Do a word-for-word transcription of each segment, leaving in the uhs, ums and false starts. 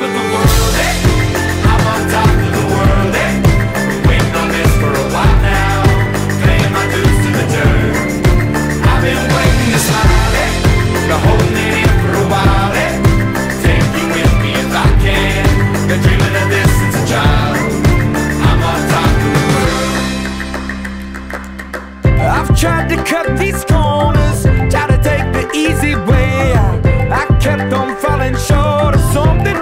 of the world, hey. I'm on top of the world, hey. Been waiting on this for a while now, paying my dues to the dirt. I've been waiting to smile, hey. Been holding it in for a while, hey. Take you with me if I can. Been dreaming of this since a child. I'm on top of the world. I've tried to cut these corners, tried to take the easy way out. I kept on falling short of something.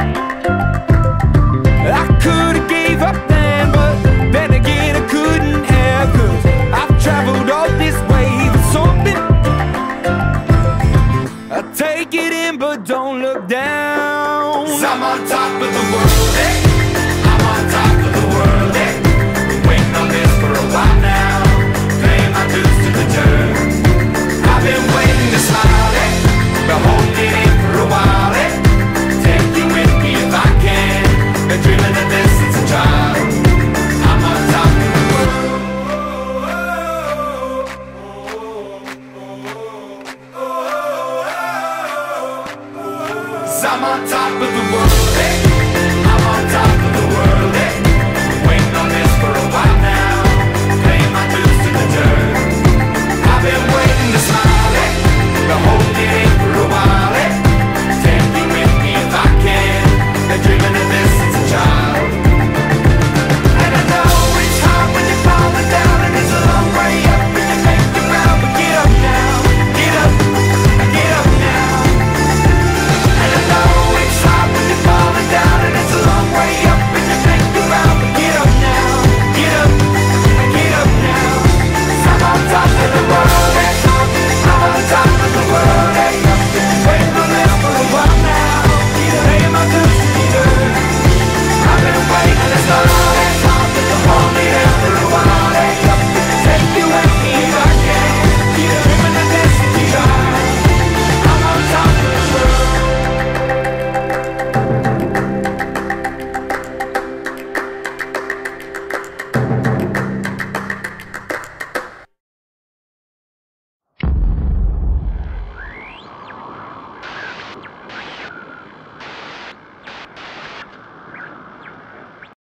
I could've gave up then, but then again I couldn't have, 'cause I've traveled all this way for something. I take it in but don't look down. 'Cause I'm on top of the world, hey. I'm on top of the world, hey. Been waiting on this for a while now, paying my dues to the dirt. I've been waiting to smile, hey. Been holding it in for a while, hey. Take you with me if I can. Been dreaming of this since a child. I'm on top of the world. 'Cause I'm on top of the world, hey.